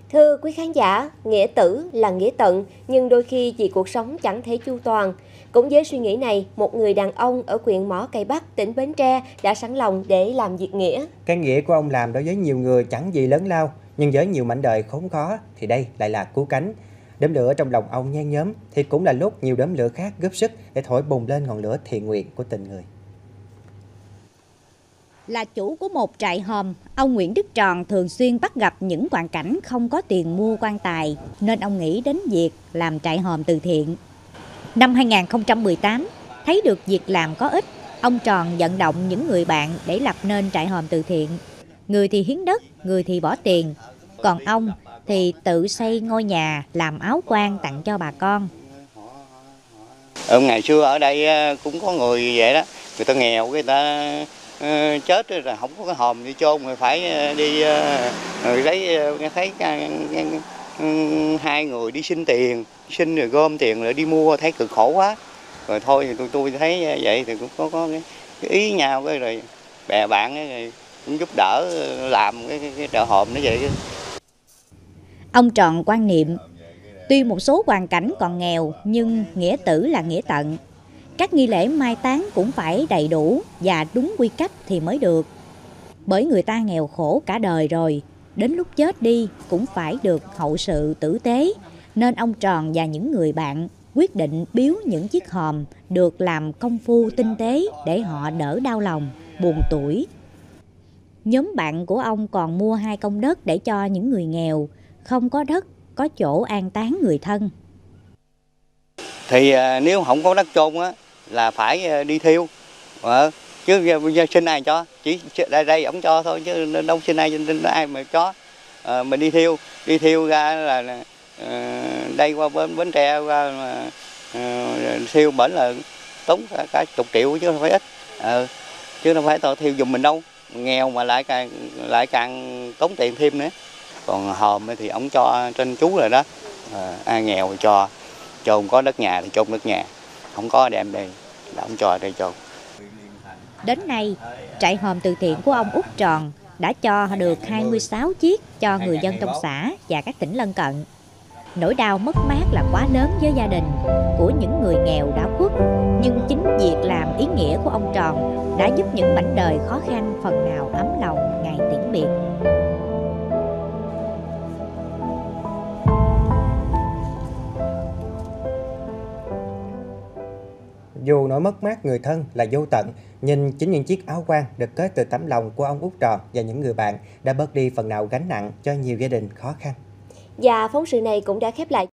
Thưa quý khán giả, nghĩa tử là nghĩa tận, nhưng đôi khi vì cuộc sống chẳng thể chu toàn. Cũng với suy nghĩ này, một người đàn ông ở huyện Mỏ Cày Bắc, tỉnh Bến Tre đã sẵn lòng để làm việc nghĩa. Cái nghĩa của ông làm đối với nhiều người chẳng gì lớn lao, nhưng với nhiều mảnh đời khốn khó thì đây lại là cứu cánh. Đốm lửa trong lòng ông nhen nhóm thì cũng là lúc nhiều đốm lửa khác góp sức để thổi bùng lên ngọn lửa thiện nguyện của tình người. Là chủ của một trại hòm, ông Nguyễn Đức Tròn thường xuyên bắt gặp những hoàn cảnh không có tiền mua quan tài, nên ông nghĩ đến việc làm trại hòm từ thiện. Năm 2018, thấy được việc làm có ích, ông Tròn vận động những người bạn để lập nên trại hòm từ thiện. Người thì hiến đất, người thì bỏ tiền, còn ông thì tự xây ngôi nhà làm áo quan tặng cho bà con. Ngày xưa ở đây cũng có người vậy đó, người ta nghèo, người ta chết rồi không có cái hòm đi chôn, rồi phải đi rồi lấy thấy hai người đi xin tiền, xin rồi gom tiền rồi đi mua, thấy cực khổ quá, rồi thôi thì tôi thấy vậy thì cũng có cái ý nhau, cái rồi bè bạn ấy, cũng giúp đỡ làm cái chợ hòm nó vậy. Ông Tròn quan niệm, tuy một số hoàn cảnh còn nghèo nhưng nghĩa tử là nghĩa tận. Các nghi lễ mai táng cũng phải đầy đủ và đúng quy cách thì mới được. Bởi người ta nghèo khổ cả đời rồi, đến lúc chết đi cũng phải được hậu sự tử tế, nên ông Tròn và những người bạn quyết định biếu những chiếc hòm được làm công phu tinh tế để họ đỡ đau lòng, buồn tủi. Nhóm bạn của ông còn mua 2 công đất để cho những người nghèo, không có đất, có chỗ an táng người thân. Thì nếu không có đất chôn á là phải đi thiêu, chứ xin ai cho, chỉ đây ổng cho thôi chứ đâu xin ai mà cho. Mình đi thiêu ra là đây qua Bến Tre qua thiêu bển là tốn cả chục triệu chứ không phải ít, chứ không phải thiêu giùm mình đâu, nghèo mà lại càng tốn tiền thêm nữa. Còn hòm thì ổng cho trên chú rồi đó, ai nghèo thì cho không có đất nhà thì chôn đất nhà, không có đem đây là ông cho đây chôn. Đến nay, trại hòm từ thiện của ông Út Tròn đã cho được 26 chiếc cho người dân trong xã và các tỉnh lân cận. Nỗi đau mất mát là quá lớn với gia đình của những người nghèo đã khuất, nhưng chính việc làm ý nghĩa của ông Tròn đã giúp những mảnh đời khó khăn phần nào ấm lòng ngày tiễn biệt. Dù nỗi mất mát người thân là vô tận, nhưng chính những chiếc áo quan được kết từ tấm lòng của ông Út Tròn và những người bạn đã bớt đi phần nào gánh nặng cho nhiều gia đình khó khăn. Và phóng sự này cũng đã khép lại